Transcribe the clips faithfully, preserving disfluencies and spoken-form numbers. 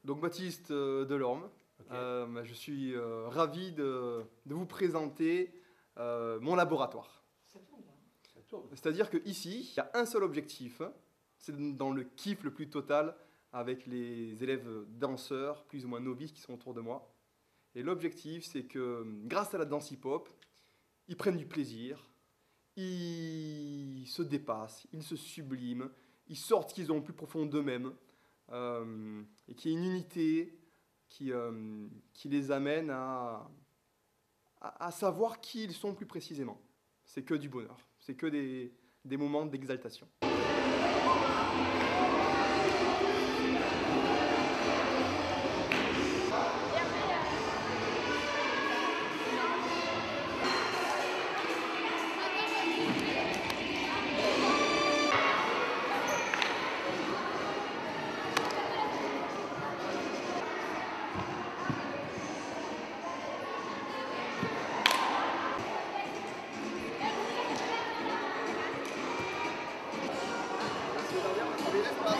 Donc Baptiste euh, Delorme, Okay. euh, je suis euh, ravi de, de vous présenter euh, mon laboratoire. Ça tourne là. Ça tourne. C'est-à-dire qu'ici, il y a un seul objectif, c'est dans le kiff le plus total avec les élèves danseurs, plus ou moins novices qui sont autour de moi. Et l'objectif, c'est que grâce à la danse hip-hop, ils prennent du plaisir, ils se dépassent, ils se subliment, ils sortent ce qu'ils ont le plus profond d'eux-mêmes, euh, et qu'il y ait une unité qui, euh, qui les amène à, à, à savoir qui ils sont plus précisément. C'est que du bonheur, c'est que des, des moments d'exaltation. L'espace.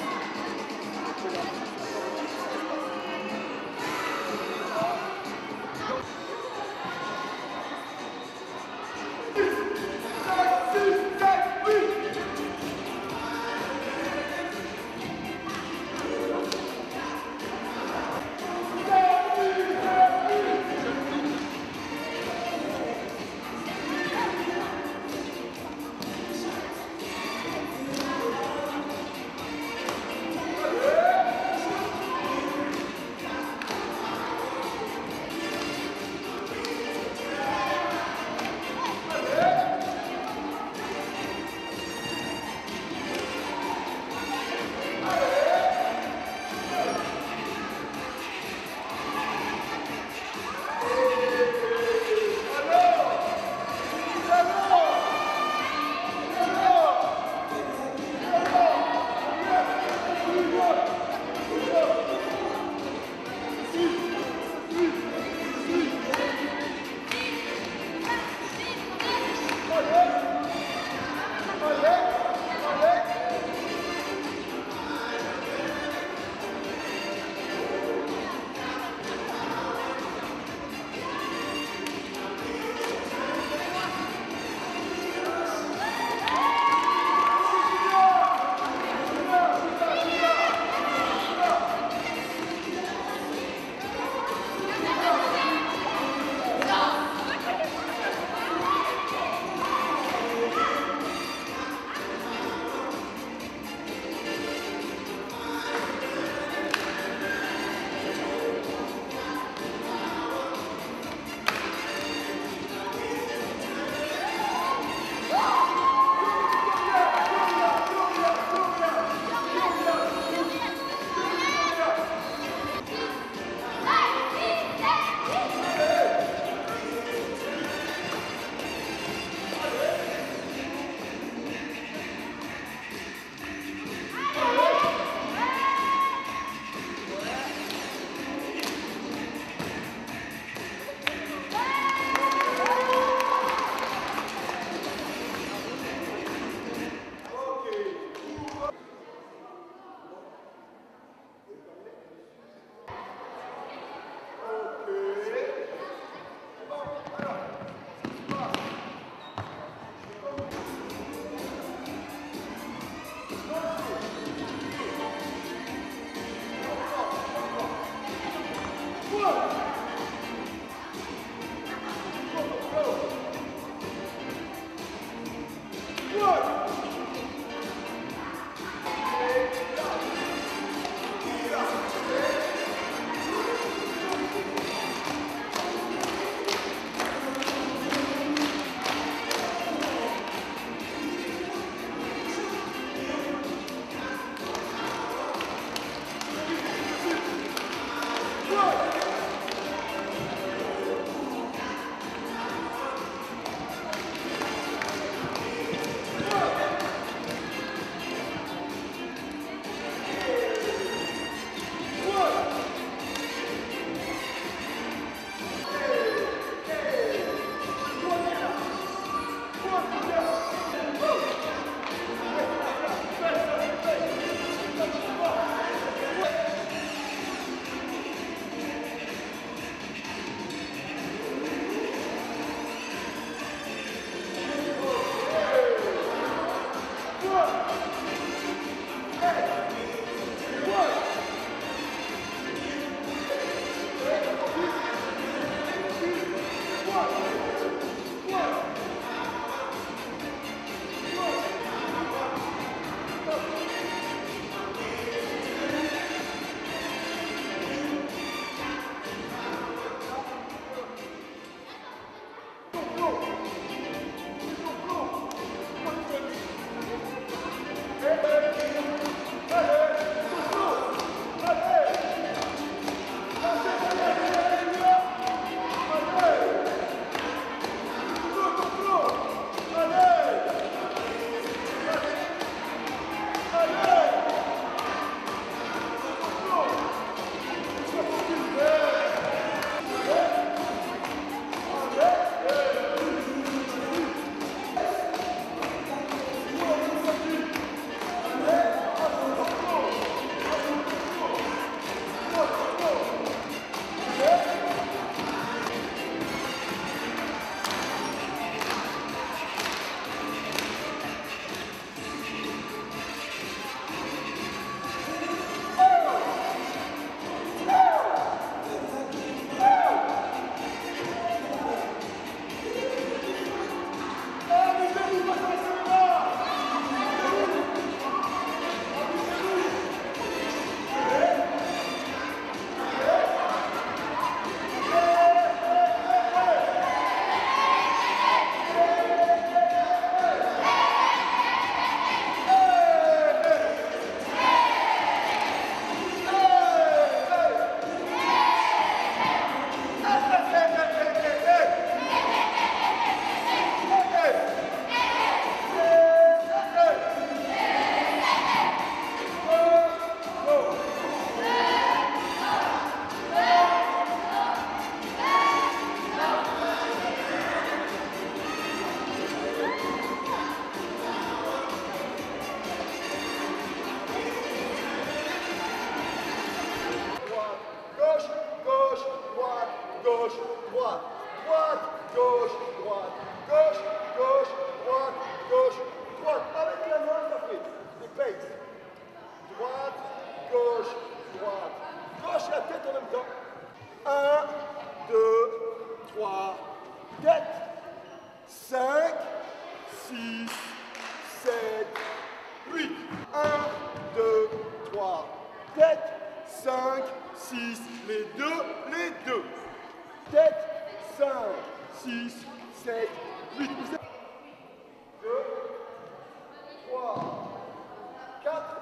droite, droite, gauche, droite, gauche, gauche, droite, gauche, droite. Avec la main, ça fait des paces. Droite, gauche, droite, gauche et la tête en même temps. un, deux, trois, tête. cinq, six, sept, huit. un, deux, trois, tête. cinq, six, les deux, les deux. Tête, cinq, six, sept, huit. deux, trois, quatre.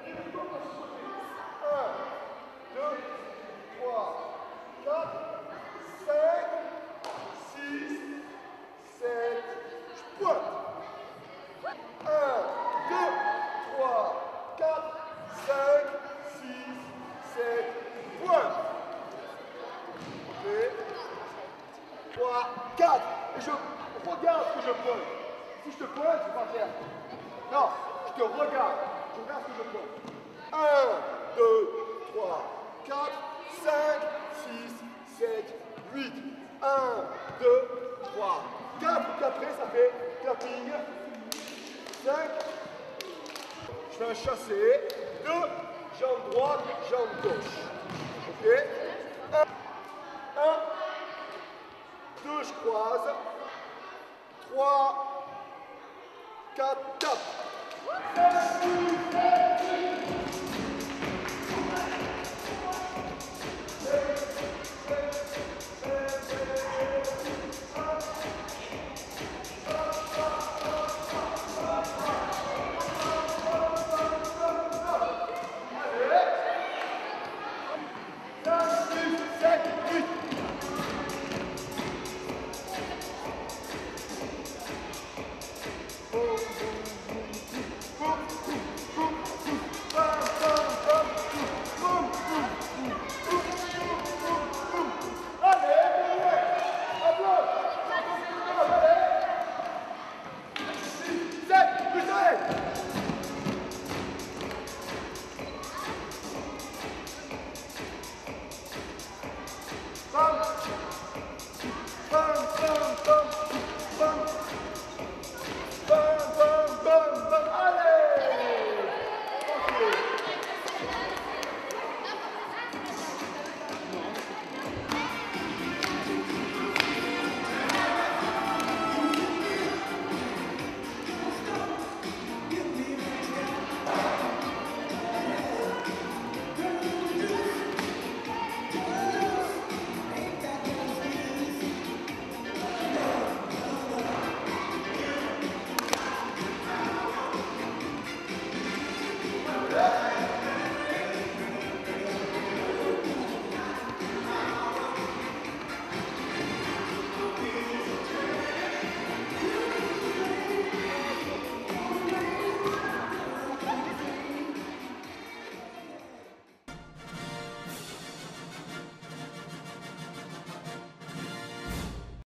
un, deux, trois, quatre, cinq, six, sept, je pointe. un, deux, trois, quatre, cinq, six, sept, pointe. trois, quatre. Et je regarde ce que je pointe. Si je te pointe, je vais pas faire. Non, je te regarde. Je regarde ce que je pointe. un, deux, trois, quatre, cinq, six, sept, huit. un, deux, trois, quatre. Puis après, ça fait clapping. cinq. Je fais un chassé. deux. Jambe droite, jambe gauche. Ok. un. deux, je croise. trois, quatre, quatre.